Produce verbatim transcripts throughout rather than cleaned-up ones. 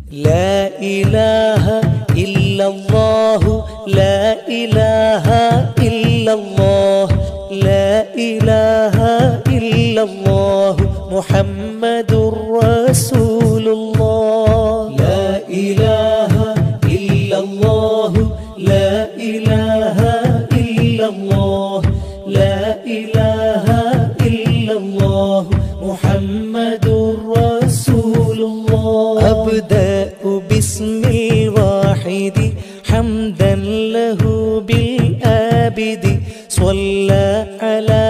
لا إله إلا الله لا إله إلا الله لا إله إلا الله محمد رسول الله لا إله إلا الله لا إله إلا الله لا إله إلا الله محمد رسول الله أبدأ باسم الواحد حمدا له بالآبد صلى على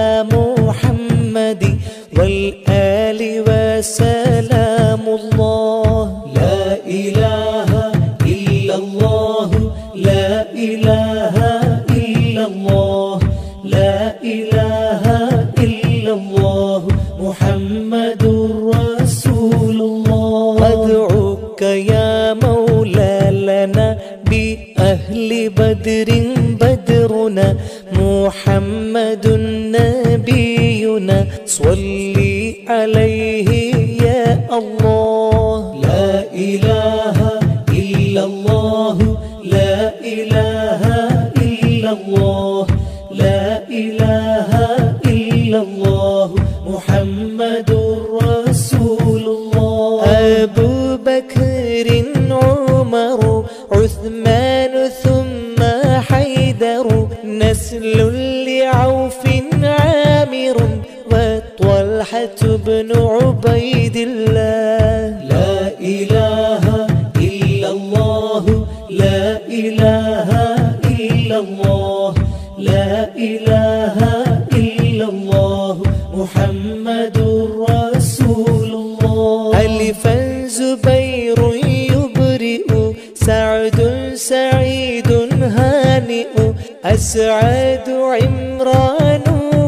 محمد والآل وسلام الله لا إله إلا الله لا إله إلا الله لا إله إلا الله محمد رسول الله أدعوك يا مولى لنا بأهل بدر بدرنا محمد نبينا صلي عليه يا الله لا إله إلا الله لا إله إلا الله لا إله إلا الله محمد رسول الله أبو بكر عمر عثمان ثم حيدر نسل لعوف عامر وطلحة بن عبيد الله لا إله إلا الله لا إله إلا الله لا إله إلا الله محمد رسول الله ألفا زبير يبرئ سعد سعيد هانئ أسعد عمران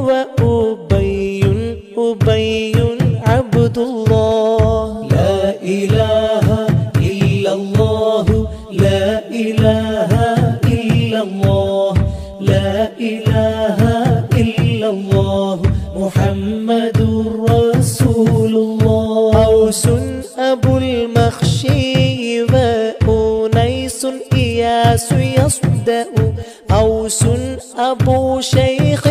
وأبي أبي عبد الله لا إله إلا الله لا إله إلا الله لا إله إلا الله محمد رسول الله أوس أبو المخشي وأنيس إياس يصدأ أوس أبو شيخ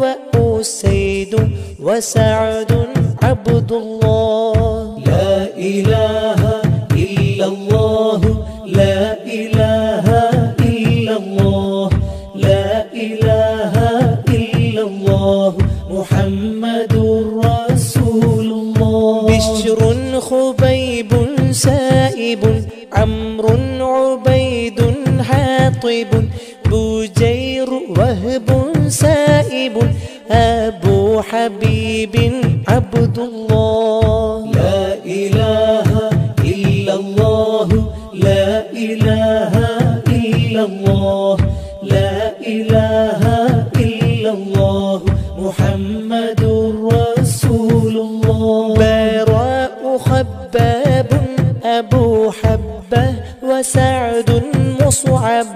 وأسيد وسعد عبد الله لا إله إلا الله لا إله إلا الله لا إله إلا الله محمد رسول الله بشر خبيب سائب عمرو عبيد حاطب بجير وهب سائب أبو حبيب عبد الله لا إله إلا الله لا إله إلا الله لا إله إلا الله محمد رسول الله براء خباب أبو حبة وسعد مصعب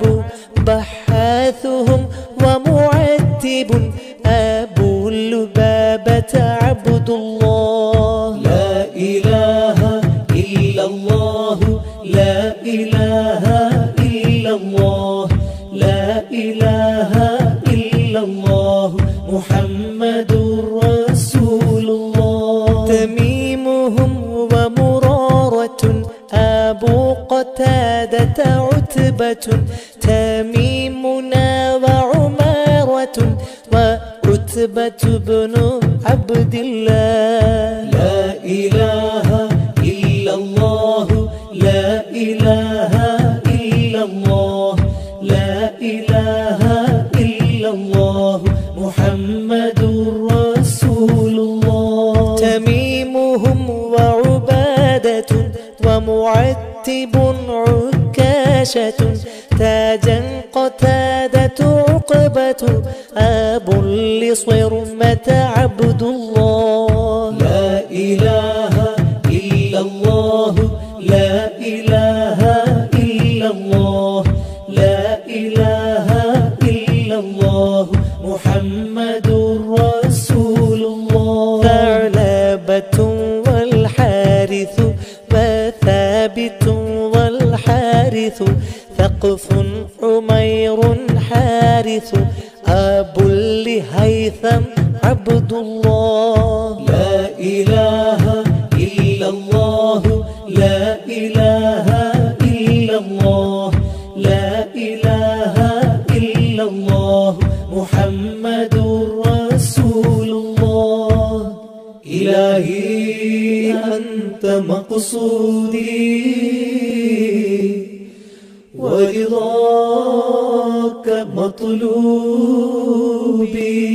بحاثهم ومعتب أبو لبابة عبد الله لا إله إلا الله لا إله إلا الله لا إله إلا الله محمد رسول الله تميمهم ومرارة أبو قتادة عتبة تميمنا وعمارة وعتبة بن عبد الله لا إله إلا الله لا إله إلا الله لا إله إلا الله محمد رسول الله تميمهم وعبادة ومعتب عكاشة تاجا قتادة عقبة أبو لصرمة عبد الله لا إله إلا الله لا إله إلا الله لا إله إلا الله محمد رسول الله ثعلبة والحارث وثابت سقف عمير حارث أبو لهيثم عبد الله. لا إله إلا الله لا إله إلا الله لا إله إلا الله محمد رسول الله. إلهي أنت مقصودي ورضاك مطلوبي.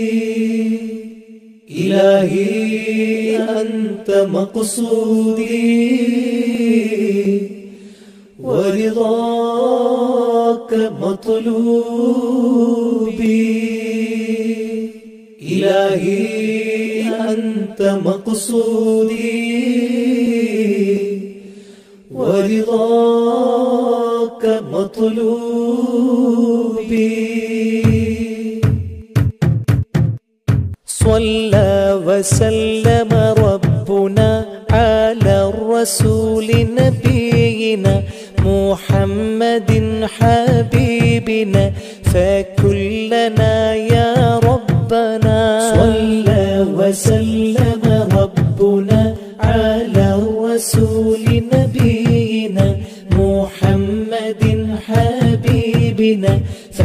إلهي أنت مقصودي ورضاك مطلوبي. إلهي أنت مقصودي ورضاك مطلوبي. صلى وسلم ربنا على الرسول نبينا محمد حبيبنا فكلنا يا ربنا. صلى وسلم ربنا على الرسول نبينا محمد حبيبنا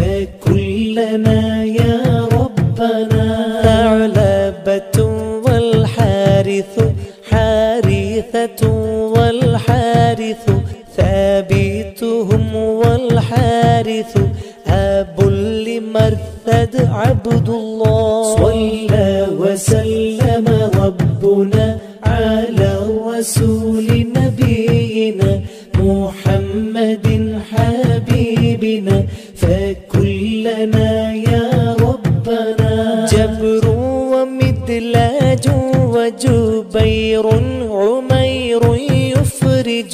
فكلنا يا ربنا. ثعلبة والحارث حارثة والحارث ثابتهم والحارث أبو لمرثد عبد الله. صلى وسلم ربنا على الرسول نبينا محمد حبيبنا فكلنا يا ربنا. جبر ومدلاج وجبير عمير يفرج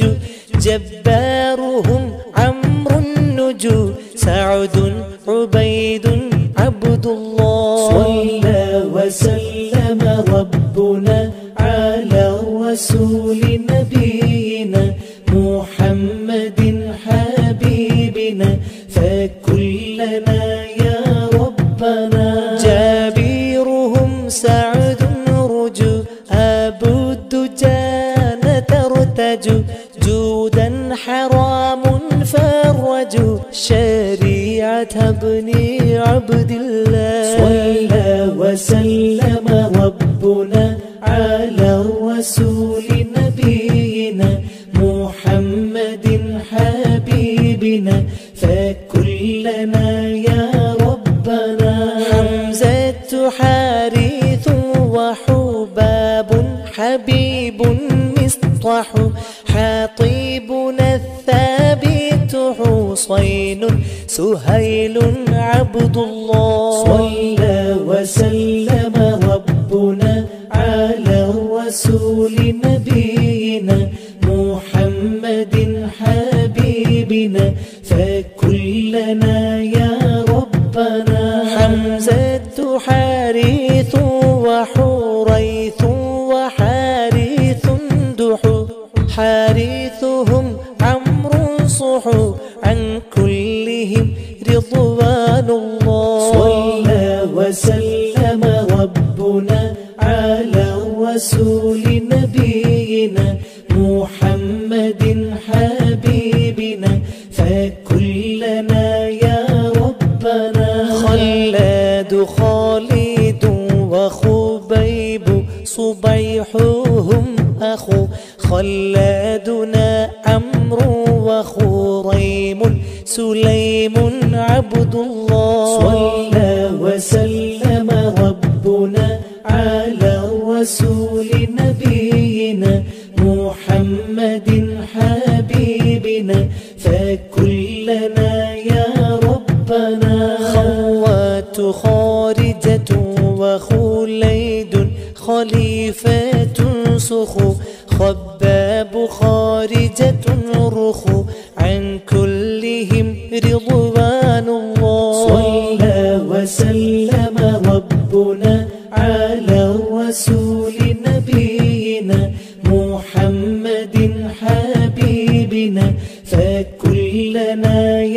جبارهم عمرو النجو سعد عبيد عبد الله. صلى وسلم ربنا على الرسول نبينا محمد حبيبنا فكلنا يا ربنا. جابيرهم سعد رجو أبو الدجان ترتج جودا حرام فرجوا شريعة ابن عبد الله. صلى وسلم ربنا على الرسول نبينا محمد حبيبنا فكلنا يا ربنا. حمزة حارث وحباب حبيب مصطح حاطبنا الثابت حصين سهيل عبد الله. صلى وسلم ربنا على الرسول نبينا محمد حبيبنا فكلنا يا ربنا. حمزة حارث وحريث وحارث دحو حارثهم عمرو صحو عن كلهم رضوان الله. صلى وسلم ربنا على الرسول نبينا محمد حبيبنا فكلنا يا ربنا. خلاد خالد وخبيب صبيحهم أخو خلادنا عمرو وخريم سليم عبد الله. صلى وسلم ربنا على الرسول نبينا محمد حبيبنا فكلنا يا ربنا. خوات خارجة وخليد خليفة سخو خباب خارجة رخو عن كلهم رضوان الله. صلى وسلم ربنا على الرسول نبينا محمد حبيبنا فكلنا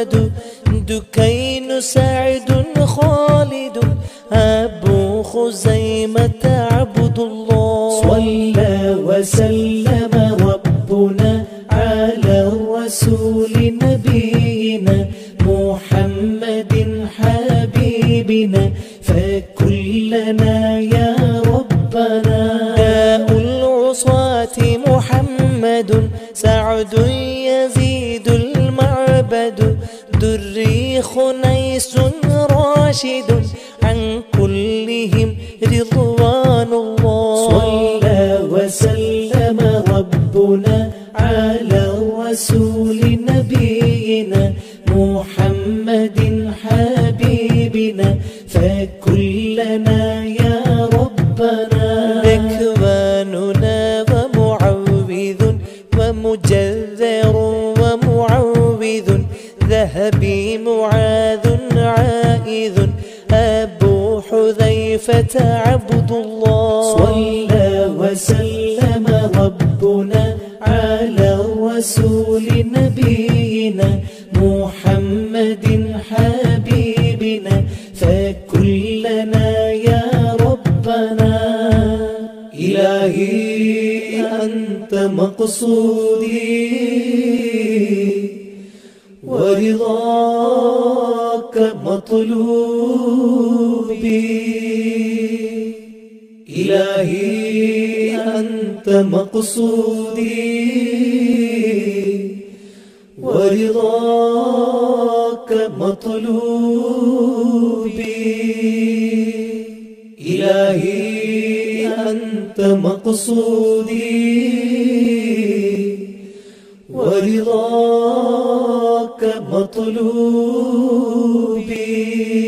أحمد دكين سعد خالد أبو خزيمة عبد الله. صلى وسلم ربنا على الرسول نبينا محمد حبيبنا فكلنا يا ربنا. داء العصاة محمد سعد يزيد المعبد دري خنيس راشد عن كلهم رضوان الله. صلى وسلم ربنا على الرسول نبينا محمد حبيبنا فكلنا يا ربنا. ذكواننا ومعوذ ومجذر ومعوذ ذهبي معاذ عائذ أبو حذيفة عبد الله. صلى وسلم ربنا على الرسول نبينا محمد حبيبنا فكلنا يا ربنا. إلهي أنت مقصودي ورضاك مطلوبي. إلهي أنت مقصودي ورضاك مطلوبي. إلهي أنت مقصودي ورضاك مطلوبي.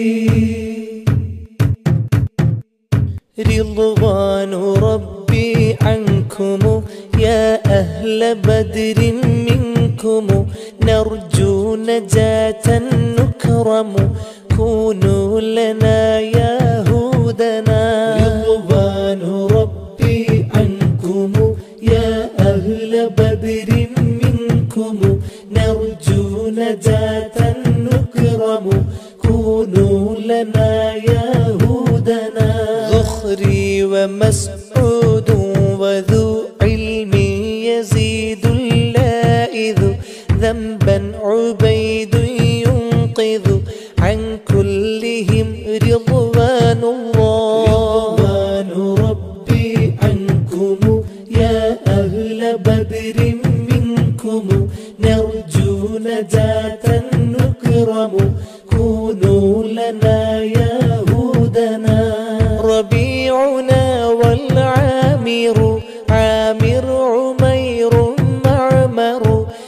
رضوان ربي عنكم يا أهل بدر منكم نرجو نجاة نكرم كونوا لنا يا هودنا. رضوان ربي عنكم يا أهل بدر منكم نرجو نجاة نكرم كونوا لنا يا هودنا. ذخري ومسعود وذو علم يزيد اللائذ ذنبا عبيد ينقذ عن كلهم رضوان الله. رضوان ربي عنكم يا أهل بدر منكم نرجو نجاة نكرم كونوا لنا يا هودنا. ربيعنا والعامر عامر عمير معمر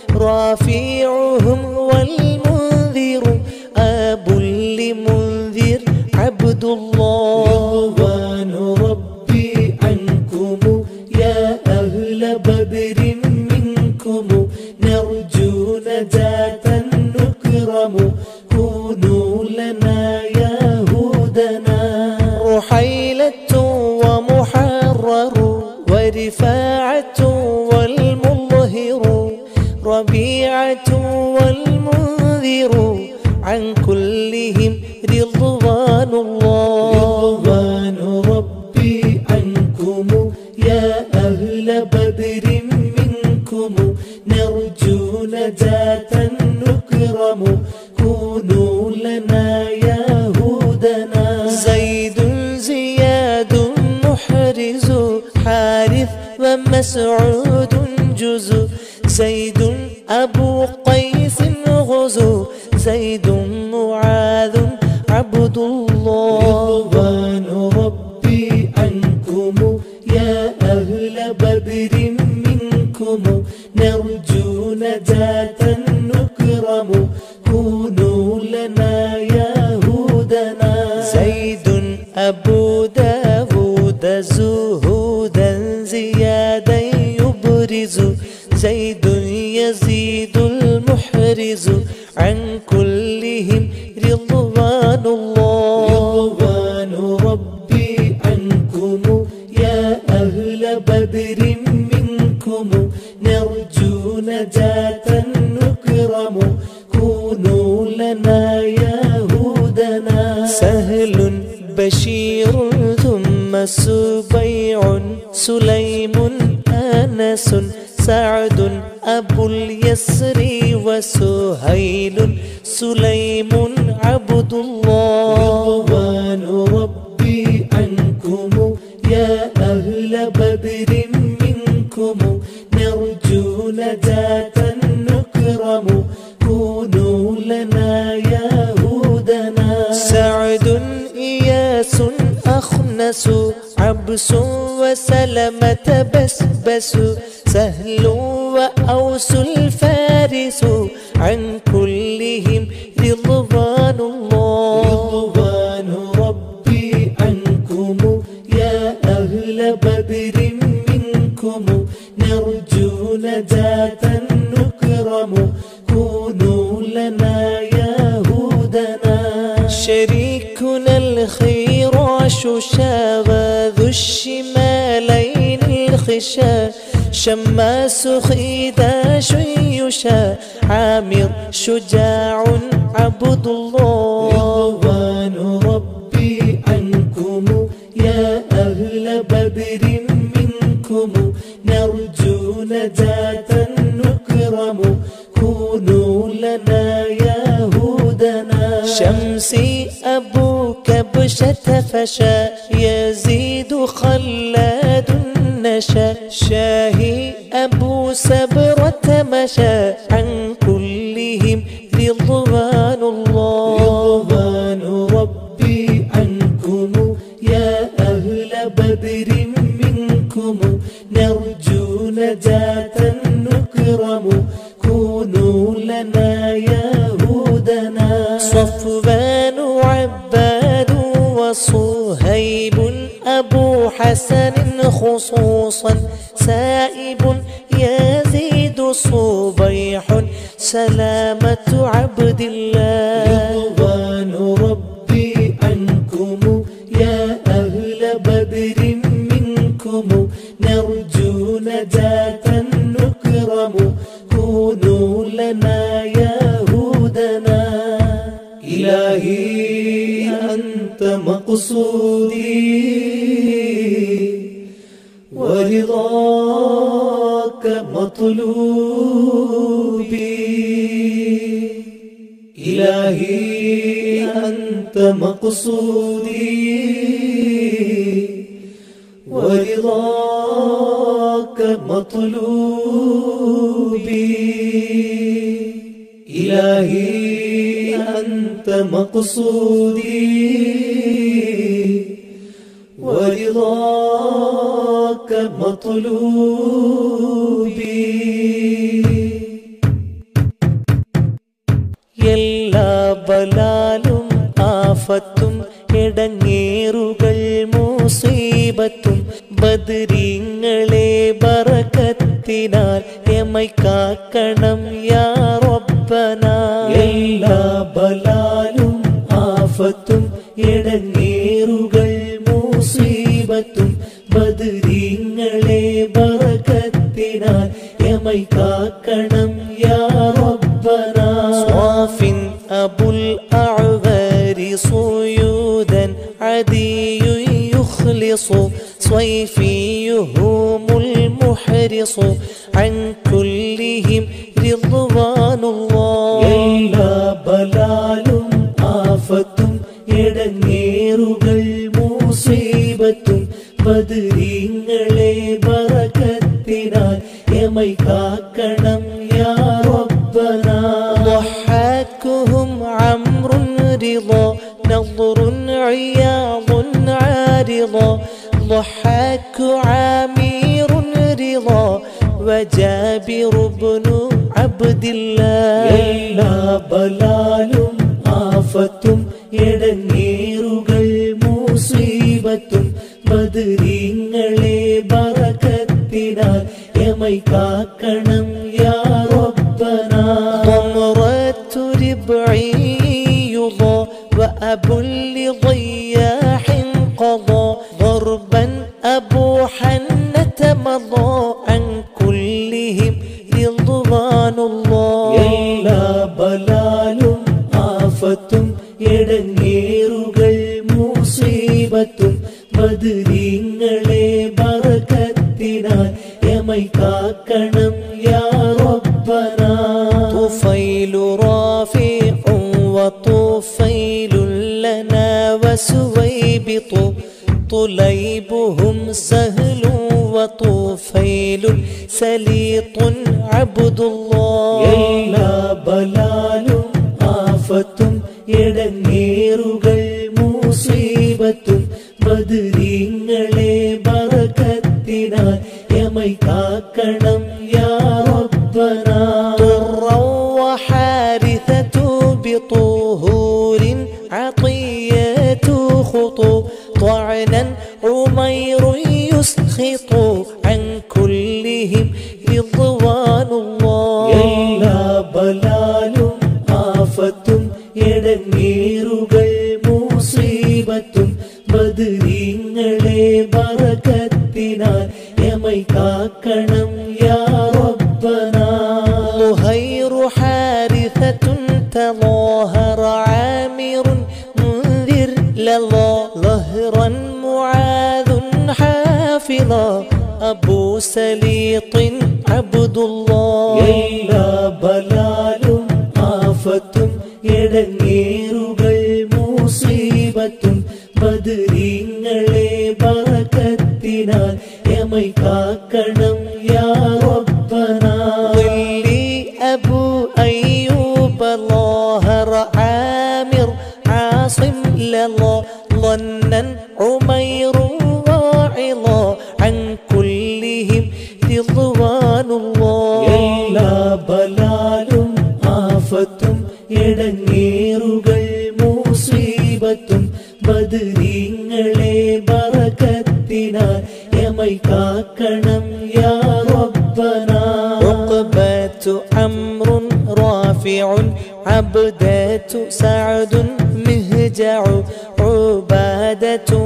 رافيعهم والمنذر أبو لمنذر عبد الله. رضوان ربي عنكم يا أهل بدر منكم نرجو نجاة نكرم كونوا لنا يا هودنا. رحيلة ومحرر ورفاعة والمظهر ربيعة والمنذر عن كلهم رضوان الله. رضوان ربي عنكم يا أهل بدر منكم نرجو نجاة نكرم كونوا لنا يا هودنا. زيد زياد محرز حارث ومسعود جز زيد أبو قيس غزو زيد معاذ عبد الله. رضوان ربي عنكم يا أهل بدر منكم نرجو نجاة نكرم كونوا لنا يا هودنا. زيد أبو داود زهودا زيادا يبرز زيد يزيد المحرز عن كلهم رضوان الله. رضوان ربي عنكم يا أهل بدر منكم نرجو نجاة نكرم كونوا لنا يا هودنا سهل بشير ثم سبيع سليم أنس سعد أبو اليسر وسهيل سليم عبد الله رضوان ربي عنكم يا أهل بدر منكم نرجو نجاة نكرم كونوا لنا يا هودنا سعد إياس أخنس عبس وسلمة بسبس سهل وأوس الفارس عن كلهم رضوان الله رضوان ربي عنكم يا أهل بدر منكم نرجو نجاة نكرم كونوا لنا يا هودنا شريكنا الخيراش شاذ الشمالين الخشا شماس خيداش يشا عامر شجاع عبد الله رضوان ربي عنكم يا أهل بدر منكم نرجو نجاة نكرم كونوا لنا يا هودنا شمسي أبو كبشة فشا يزيد خلاد نشا شاهي أبو سبرة مشى عن كلهم رضوان الله رضوان ربي عنكم يا أهل بدر منكم نرجو نجاة نكرم كونوا لنا يا هودنا صفوان عباد وصهيب أبو حسن خصوصا سائب يزيد صبيح سلامة عبد الله رضوان ربي عنكم يا أهل بدر منكم نرجو نجاة نكرم كونوا لنا يا هودنا إلهي أنت مقصودي ورضاك مطلوبي إلهي أنت مقصودي ورضاك مطلوبي إلهي أنت مقصودي ورضاك مطلوبي എല്ലാ ബലാലും ആഫത്തും ഇടങ്ങേറുകൾ മുസീബത്തും ബദരീങ്ങളെ ബറകത്തിനാൽ എമൈ കാക്കണം യാ റബ്ബന എല്ലാ ബലാലും ആഫത്തും ഇടങ്ങേറുകൾ മുസീബത്തും ബദരീങ്ങളെ ബറകത്തിനാൽ എമൈ കാക്കണം യാ റബ്ബന സ്വാഫിൻ അബുൽ അഅ്വാരി സുയൂദൻ അദിയു യുഖ്ലിസു صيفيهم المحرص عن كلهم رضوان الله എല്ലാ ബലാലും ആഫത്തും ഇടങ്ങേറുകൾ മുസീബത്തും ബദരീങ്ങളെ ബറകത്തിനാൽ എമൈ കാക്കണം യാ റബ്ബന ضحاكهم عمرو رضا نضر عياض عارضا ضحاك عامر رضا وجابر بن عبد الله എല്ലാ ബലാലും ആഫത്തും ഇടങ്ങേറുകൾ മുസീബത്തും ബദരീങ്ങളെ ബറകത്തിനാൽ എമൈ കാക്കണം യാ റബ്ബന ضمرة ربعي وأبو لضياح قضى ضربا أبو حنة مضى عن كلهم رضوان الله എല്ലാ ബലാലും എടങ്ങേറുകൾ മുസീബത്തും ബദരീങ്ങളെ ബറകത്തിനാൽ യമൈ കാക്കണം യാ റബ്ബനാ തുഫൈലു റാഫിഉ വതുഫൈലു ലനാ വസുവൈബിതു طليبهم سهل وطفيل سليط عبد الله എല്ലാ ബലാലും ആഫത്തും എടങ്ങേറുകൾ മുസീബത്തും ബദരീങ്ങളെ ബറകത്തിനാൽ യമൈ കാക്കണം യാ റബ്ബനാ وحارثة بطهور عطية خطو طعنا عمير يسخط عن كلهم رضوان الله എല്ലാ ബലാലും ആഫത്തും എടങ്ങേറുകൾ മുസീബത്തും ബദരീങ്ങളെ ബറകത്തിനാൽ യമൈ കാക്കണം യാ റബ്ബനാ ളുഹൈറ ഹാരിഥത്തുൻ തളാഹറ ആമിറുൻ മുൻദിർ ലല്ലാ ലഹ്റൻ മുആദുൻ ഹാഫിളാ അബൂ സലീത്തിൻ അബ്ദുല്ലാഹ് എല്ലാ ബലാലും ആഫത്തും എടങ്ങേറുകൾ മുസീബത്തും ബദരീങ്ങളെ ബറകത്തിനാൽ യമൈ കാക്കണം യാ റബ്ബനാ ളില്ലി അബൂ അയ്യൂബ ളാഹറ ആമിർ ആസിം ലല്ലാ ظنا عمير واعظا عن كلهم رضوان الله എല്ലാ ബലാലും ആഫത്തും എടങ്ങേറുകൾ മുസീബത്തും ബദരീങ്ങളെ ബറകത്തിനാൽ യമൈ കാക്കണം യാ റബ്ബനാ ഉഖബത്തു അംറുൻ റാഫിഉൻ അബ്ദത്തു സഅദുൻ മിഹ്ജഉ ഉബാദത്തു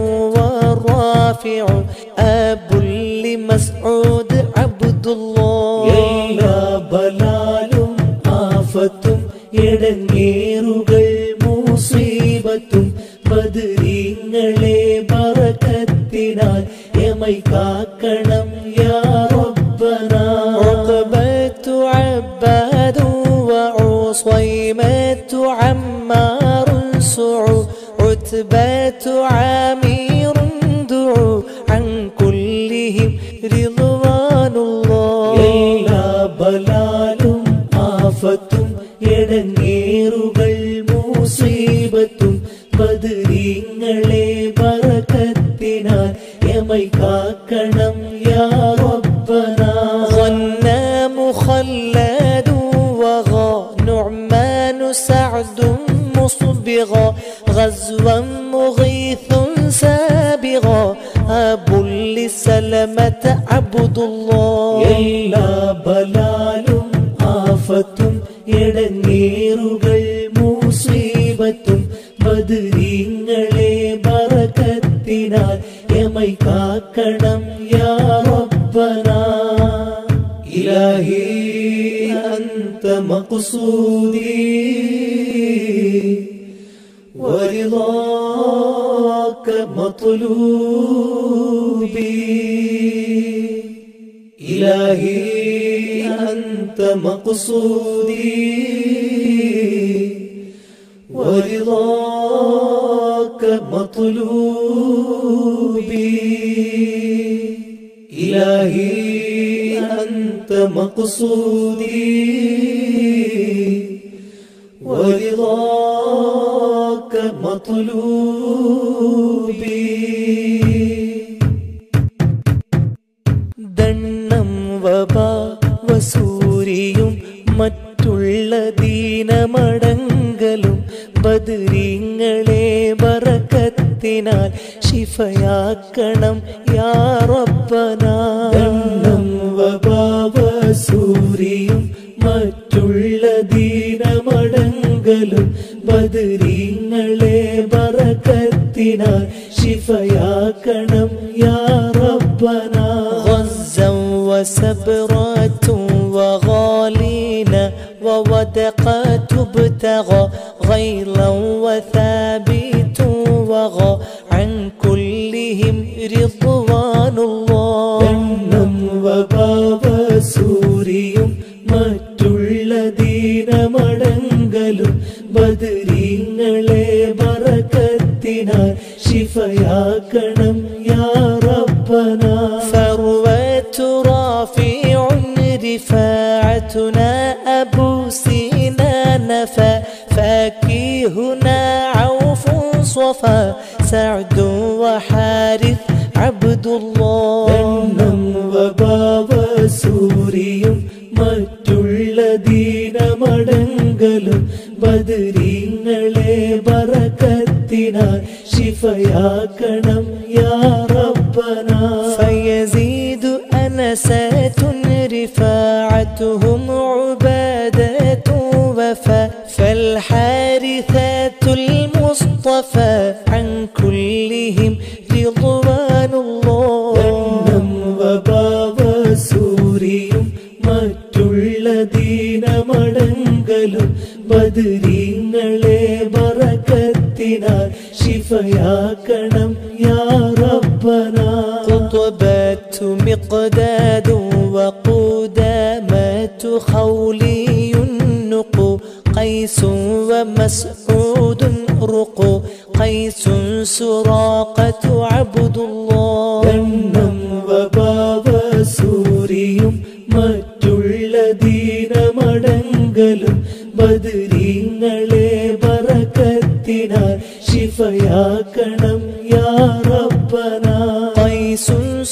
വറാഫിഉ അബുൽ ലിമസ്ഊദ് അബ്ദുല്ലാഹ് എല്ലാ ബലാലും ആഫത്തും എടങ്ങേറുകൾ മുസീബത്തും ബദരീങ്ങളെ ബറകത്തിനാൽ യമൈ കാക്കണം യാ റബ്ബനാ ഉഖബത്തു അബ്ബാദു വഉസൈമത്തു അമ്മാറുൻ സുഉ ഉത്ബത്തു ആമീറുൻ ദുഉ അൻ കുല്ലിഹിം റിദ്വാനുല്ലാഹ് എല്ലാ ബലാലും ആഫത്തും എടങ്ങേറുകൾ മുസീബത്തും ബദരീങ്ങളെ ബറകത്തിനാൽ യമൈ കാക്കണം യാ റബ്ബനാ ظنا مخلد وغا نعمان سعد مصبغا غزوا مغيث سابغا أبو لسلمة عبد الله എല്ലാ ബലാലും ആഫത്തും എടങ്ങേറുകൾ മുസീബത്തും ബദരീങ്ങളെ ബറകത്തിനാൽ യമൈ കാക്കണം യാ റബ്ബനാ ഇലാഹി അൻത മഖ്സൂദി വറിളാക മത്ലൂബി ഇലാഹി أنت مقصودي ورضاك مطلوبي إلهي أنت مقصودي ورضاك مطلوبي ദണ്ണം വബാ വസൂരിയും മറ്റുള്ള ദീനമടങ്കലും ബദരീങ്ങളെ ബറകത്തിനാൽ ശിഫയാക്കണം യാ റബ്ബനാ ദണ്ണം വബാ വസൂരിയും മറ്റുള്ള ദീനമടങ്കലും ബദരീങ്ങളെ ബറകത്തിനാൽ ശിഫയാക്കണം യാ റബ്ബനാ غزا وسبرات وغالين وودقات ابتغى غيلا وثابت وغى عن كلهم رضوان الله എണ്ണം വബാവ സൂരിയും മറ്റുള്ള ദീനമടങ്കലും ബദരീങ്ങളെ ബറകത്തിനാൽ ശിഫയാക്കണം യാ റബ്ബന ഫർവത റാഫിഉ رفاعتنا أبو سنان فاكيهنا عوف صفا سعد وحارث عبد الله എണ്ണം വബാവ സൂരിയും മറ്റുള്ള ദീനമടങ്കലും ബദരീങ്ങളെ ബറകത്തിനാൽ ശിഫയാക്കണം യാ റബ്ബന فيزيد أنسات رفاعتهم عبادة وفا فالحارثات المصطفى عن كلهم رضوان الله എണ്ണം വബാവ സൂരിയും മറ്റുള്ള ദീനമടങ്കലും ബദരീങ്ങളെ ബറകത്തിനാൽ ശിഫയാക്കണം യാ റബ്ബന قطبات مقداد وقدامات خولي النقو قيس ومسعود رقو قيس سراقة عبد الله എണ്ണം വബാവ സൂരിയും മറ്റുള്ള ദീനമടങ്കലും ബദരീങ്ങളെ ബറകത്തിനാൽ ശിഫയാക്കണം യാ റബ്ബന قيس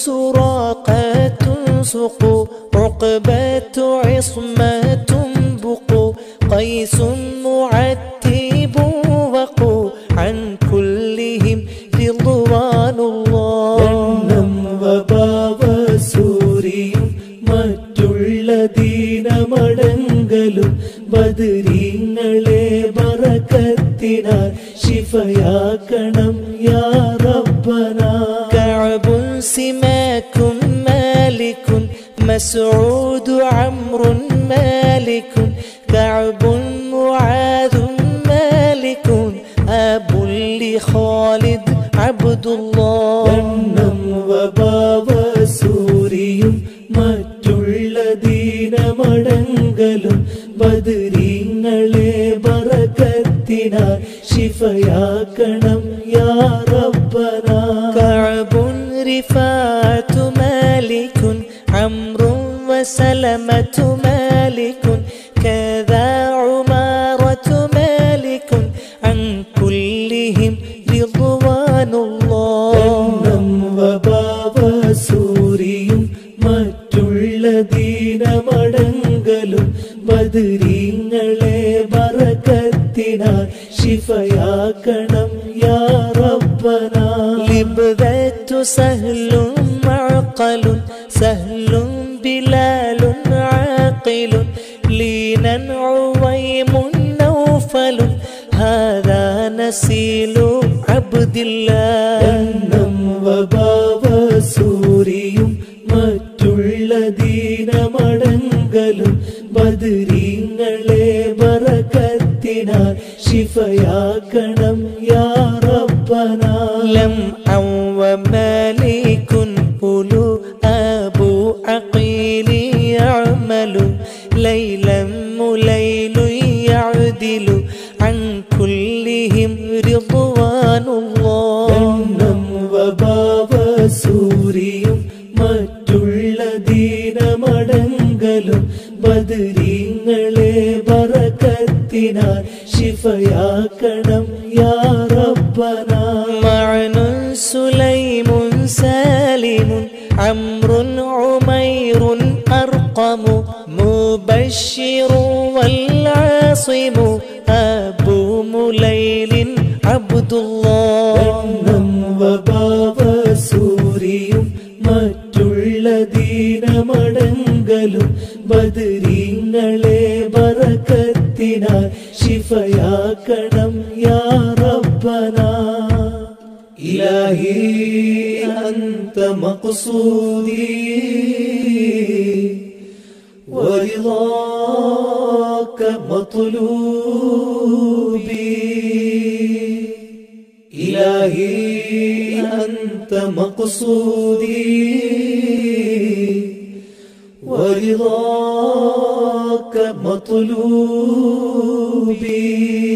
سراقة سقو عقبة عصمة بقو قيس معتب وقو عن كلهم رضوان الله എണ്ണം വബാവ സൂരിയും മറ്റുള്ള ദീനമടങ്കലും ബദരീങ്ങളെ ബറകത്തിനാൽ ശിഫയാക്കണം യാ റബ്ബന كعب سماك مالك مسعود عمرو مالك كعب معاذ مالك أبو لخالد عبد الله എണ്ണം വബാവ സൂരിയും മറ്റുള്ള ദീനമടങ്കലും ബദരീങ്ങളെ ബറകത്തിനാൽ ശിഫയാക്കണം യാ റബ്ബന كعب رفاعة مالك عمرو وسلمة مالك كذا عمارة مالك عن كلهم رضوان الله എണ്ണം വബാവ സൂരിയും മറ്റുള്ള ദീനമടങ്കലും ബദരീങ്ങളെ ബറകത്തിനാൽ ശിഫയാക്കണം യാ റബ്ബന لبذة سهل معقل سهل بلال عاقل لينا عويم نوفل هذا نسيل عبد الله എണ്ണം വബാവ സൂരിയും മറ്റുള്ള ദീനമടങ്കലും ബദരീങ്ങളെ ബറകത്തിനാൽ ശിഫയാക്കണം യാ റബ്ബന لمعا ومالك أولو أبو عقيل يعمل ليلا مليل يعدل عن كلهم رضوان الله എണ്ണം വബാവ സൂരിയും മറ്റുള്ള ദീനമടങ്കലും ബദരീങ്ങളെ ബറകത്തിനാൽ ശിഫയാക്കണം യാ റബ്ബന معن سليم سالم عمرو عمير أرقم مبشر والعاصم أبو مليل عبد الله എണ്ണം വബാവ സൂരിയും മറ്റുള്ള ദീനമടങ്കലും ബദരീങ്ങളെ ബറകത്തിനാൽ ശിഫയാക്കണം യാ റബ്ബന ഇലാഹി അന്ത മഖ്സൂദി വറിളാക മത്ലൂബി أنت مقصودي ورضاك مطلوبي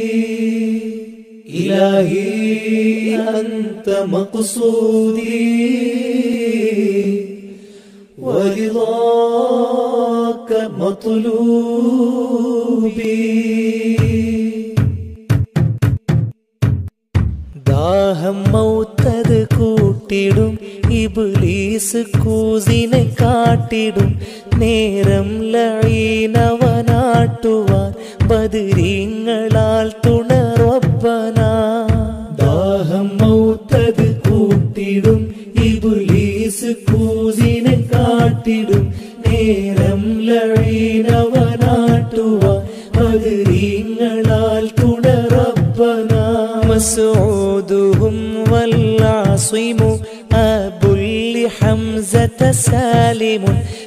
إلهي أنت مقصودي ورضاك مطلوبي ദാഹം മൗത്തത് കൂട്ടിടും ഇബ്ലീസ് കൂസിനെ കാട്ടിടും നേരം ലഈനവനാട്ടുവാൻ ബദരീങ്ങളാൽ തുണറബ്ബന ദാഹം മൗത്തത് കൂട്ടിടും ഇബ്ലീസ് കൂസിനെ കാട്ടിടും നേരം ലഈനവനാട്ടുവാൻ ബദരീങ്ങളാൽ തുണറബ്ബന مسعودهم والعاصم أبو لحمزة سالم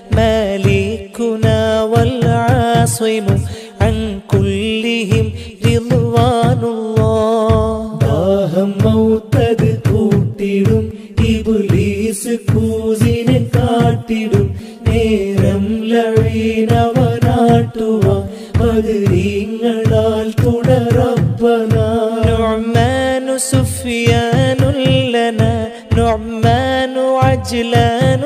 مالكنا والعاصم عن كلهم رضوان الله ദാഹം മൗത്തത് കൂട്ടിടും ഇബ്ലീസ് കൂസിനെ കാട്ടിടും നേരം ലഈനവനാട്ടുവാൻ ബദരീങ്ങളാൽ തുണറബ്ബന نعمان سفيان لنا نعمان عجلان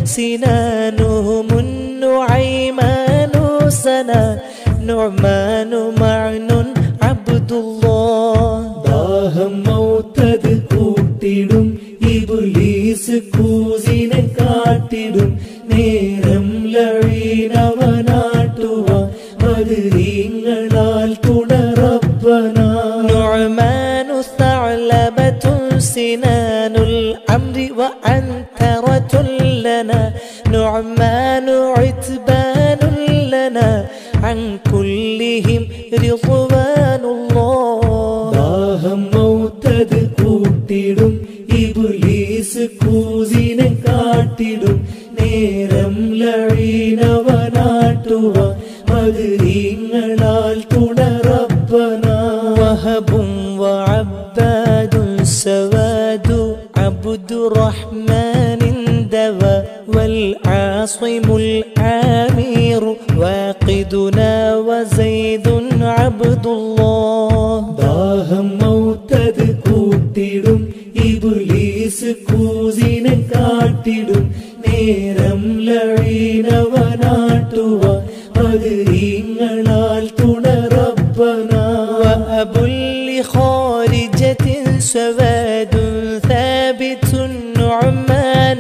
سنانهم النعيمان سنا نعمان معن عبد الله ദാഹം മൗത്തത് കൂട്ടിടും ഇബ്ലീസ് കൂസിനെ കാട്ടിടും നേരം ലഈനവനാട്ടുവാൻ ബദരീങ്ങളാൽ തുണറബ്ബന نعمان ثعلبة سنان الأمر وأنترة لنا نعمان عتبان لنا عن كلهم رضوان الله ദാഹം മൗത്തത് കൂട്ടിടും ഇബ്ലീസ് കൂസിനെ കാട്ടിടും നേരം ലഈനവനാട്ടുവാൻ ബദരീങ്ങളാൽ തുണറബ്ബന وهب وعباد سواد عبد الرحمن دوا والعاصم العامر واقدنا وزيد عبد الله ദാഹം മൗത്തത് കൂട്ടിടും ഇബ്ലീസ് കൂസിനെ കാട്ടിടും നേരം ലഈനവനാട്ടുവാൻ ബദരീങ്ങളാൽ തുണറബ്ബന وأبو لخارجة سواد ثابت النعمان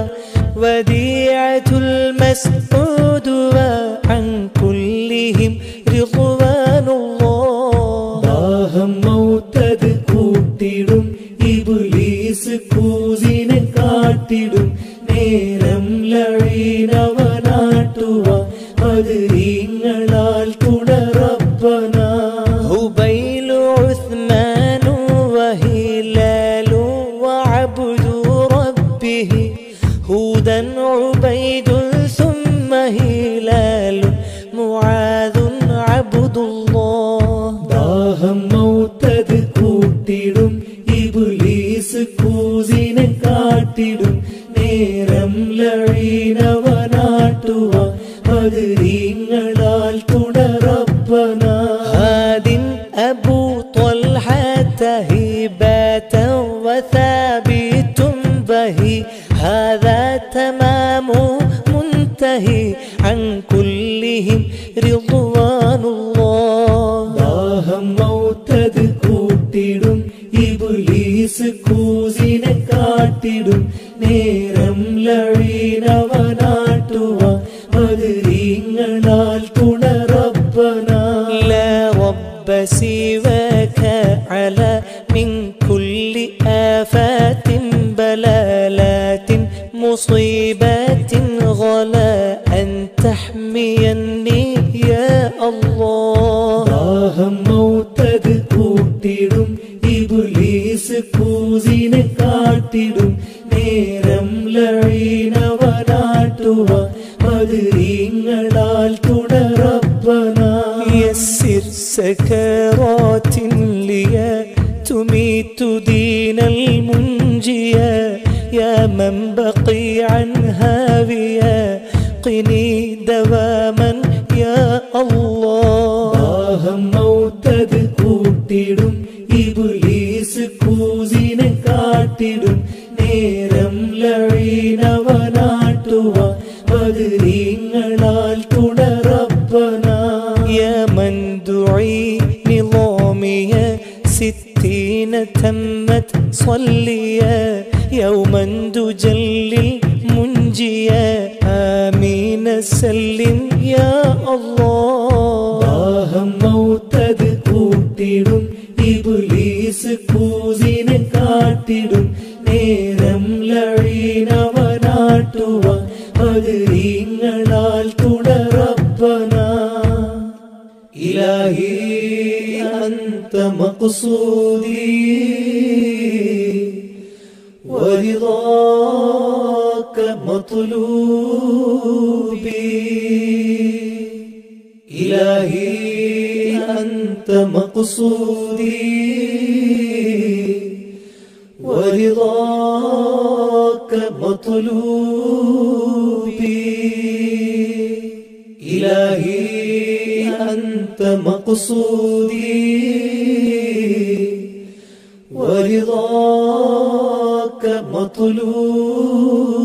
وديعة المسعود وعن كلهم رضوان الله ദാഹം മൗത്തത് കൂട്ടിടും ഇബ്ലീസ് കൂസിനെ കാട്ടിടും നേരം ലഈനവനാട്ടുവാൻ ബദരീങ്ങളാൽ തുണറബ്ബന هبيل عثمان وهلال وعبد ربه هودا عبيد ثم هلال معاذ عبد الله ദാഹം മൗത്തത് കൂട്ടിടും ഇബ്ലീസ് കൂസിനെ കാട്ടിടും നേരം ലഈനവനാട്ടുവാൻ ബദരീങ്ങളാൽ തുണറബ്ബന ഹാദിൻ അബൂ طلحة هبة وثابت بهي هذا تمام منتهي عن كلهم رضوان الله ദാഹം മൗത്തത് കൂട്ടിടും ഇബ്ലീസ് കൂസിനെ കാട്ടിടും നേരം ലഈനവനാട്ടുവാൻ ബദരീങ്ങളാൽ തുണറബ്ബന لا رب سواك على من كل آفات بلالات مصيبات غلا أن تحميني يا الله ദാഹം മൗത്തത് കൂട്ടിടും ഇബ്ലീസ് കൂസിനെ കാട്ടിടും നേരം ലഈനവനാട്ടുവാൻ ബദരീങ്ങളാൽ തുണറബ്ബന يسر سكرات لي تميت دين المنجيا يا من بقيعا هاويا قني دواما يا الله ദാഹം മൗത്തത് കൂട്ടിടും ഇബ്ലീസ് കൂസിനെ കാട്ടിടും നേരം ലഈനവനാട്ടുവാൻ ബദരീങ്ങളാൽ തുണ റബ്ബനാ يا من دعي نظامي ستين تمت صليا يوما تجلي المنجيا آمين سلم يا الله ദാഹം മൗത്തത് കൂട്ടിടും ഇബ്ലീസ് കൂസിനെ കാട്ടിടും നേരം ലഈനവനാട്ടുവാൻ ബദരീങ്ങളാൽ തുണ റബ്ബനാ إلهي أنت مقصودي ورضاك مطلوبي إلهي أنت مقصودي ورضاك مطلوبي إلهي أنت مقصودي ورضاك مطلوبي